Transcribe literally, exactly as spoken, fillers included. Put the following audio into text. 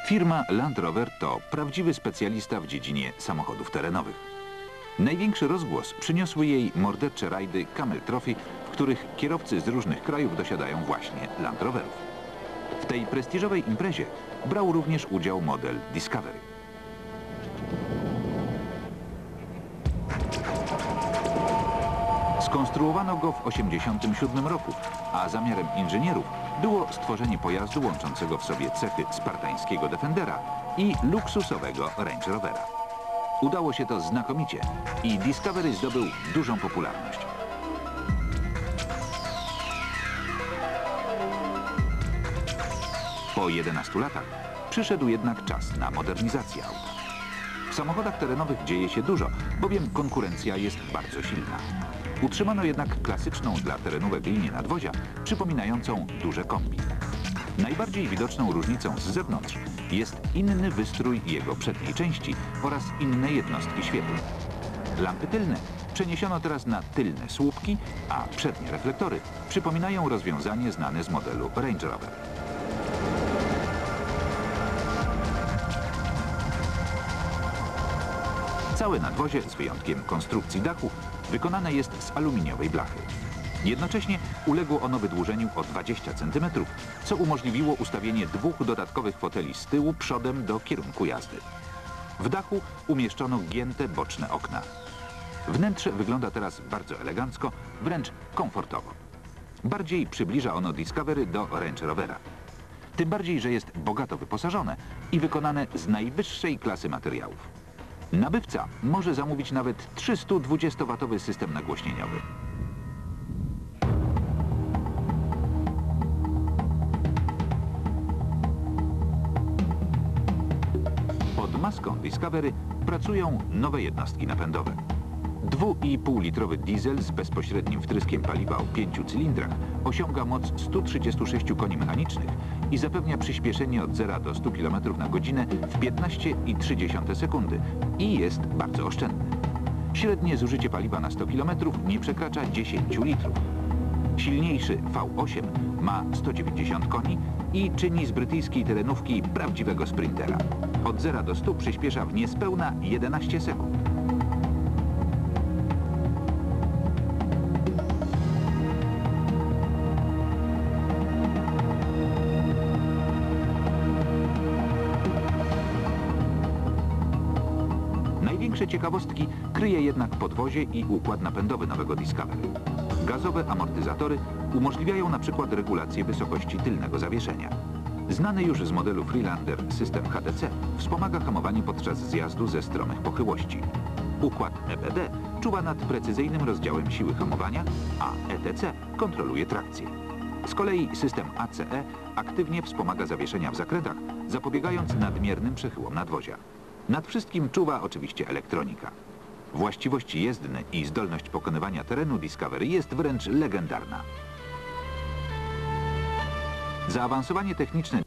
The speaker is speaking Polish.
Firma Land Rover to prawdziwy specjalista w dziedzinie samochodów terenowych. Największy rozgłos przyniosły jej mordercze rajdy Camel Trophy, w których kierowcy z różnych krajów dosiadają właśnie Land Roverów. W tej prestiżowej imprezie brał również udział model Discovery. Skonstruowano go w tysiąc dziewięćset osiemdziesiątym siódmym roku, a zamiarem inżynierów było stworzenie pojazdu łączącego w sobie cechy spartańskiego Defendera i luksusowego Range Rovera. Udało się to znakomicie i Discovery zdobył dużą popularność. Po jedenastu latach przyszedł jednak czas na modernizację auta. W samochodach terenowych dzieje się dużo, bowiem konkurencja jest bardzo silna. Utrzymano jednak klasyczną dla terenówek linię nadwozia, przypominającą duże kombi. Najbardziej widoczną różnicą z zewnątrz jest inny wystrój jego przedniej części oraz inne jednostki świetlne. Lampy tylne przeniesiono teraz na tylne słupki, a przednie reflektory przypominają rozwiązanie znane z modelu Range Rover. Całe nadwozie, z wyjątkiem konstrukcji dachu, wykonane jest z aluminiowej blachy. Jednocześnie uległo ono wydłużeniu o dwadzieścia centymetrów, co umożliwiło ustawienie dwóch dodatkowych foteli z tyłu przodem do kierunku jazdy. W dachu umieszczono gięte boczne okna. Wnętrze wygląda teraz bardzo elegancko, wręcz komfortowo. Bardziej przybliża ono Discovery do Range Rovera. Tym bardziej, że jest bogato wyposażone i wykonane z najwyższej klasy materiałów. Nabywca może zamówić nawet trzystudwudziestowatowy system nagłośnieniowy. Pod maską Discovery pracują nowe jednostki napędowe. dwa i pół litrowy diesel z bezpośrednim wtryskiem paliwa o pięciu cylindrach osiąga moc stu trzydziestu sześciu koni mechanicznych i zapewnia przyspieszenie od zera do stu kilometrów na godzinę w piętnaście i trzy dziesiąte sekundy i jest bardzo oszczędny. Średnie zużycie paliwa na sto kilometrów nie przekracza dziesięciu litrów. Silniejszy V osiem ma sto dziewięćdziesiąt koni i czyni z brytyjskiej terenówki prawdziwego sprintera. Od zera do stu przyspiesza w niespełna jedenaście sekund. Największe ciekawostki kryje jednak podwozie i układ napędowy nowego Discovery. Gazowe amortyzatory umożliwiają na przykład regulację wysokości tylnego zawieszenia. Znany już z modelu Freelander system H D C wspomaga hamowanie podczas zjazdu ze stromych pochyłości. Układ E B D czuwa nad precyzyjnym rozdziałem siły hamowania, a E T C kontroluje trakcję. Z kolei system A C E aktywnie wspomaga zawieszenia w zakrętach, zapobiegając nadmiernym przechyłom nadwozia. Nad wszystkim czuwa oczywiście elektronika. Właściwości jezdne i zdolność pokonywania terenu Discovery jest wręcz legendarna. Zaawansowanie techniczne